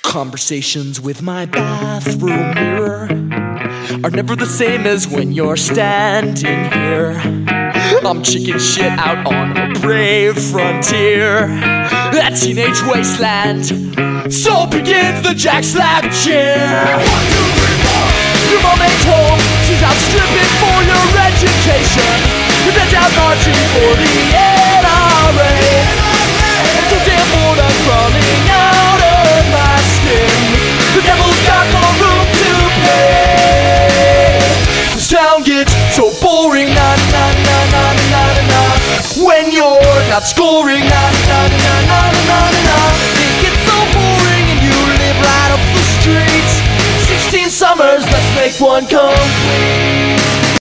Conversations with my bathroom mirror are never the same as when you're standing here. I'm chicken shit out on a brave frontier, that teenage wasteland. So begins the jack slap cheer. 1, 2, 3, 4. Your mom ain't home, she's out stripping for your education. Your dad's out marching for the NRA. I'm so damn bored, I'm crawling out of my skin. The devil's got more room to play. This town gets so boring, na na na na na na na. When you're not scoring, na na na na na na na. It gets so boring and you live right up the streets. 16 summers, let's make one complete.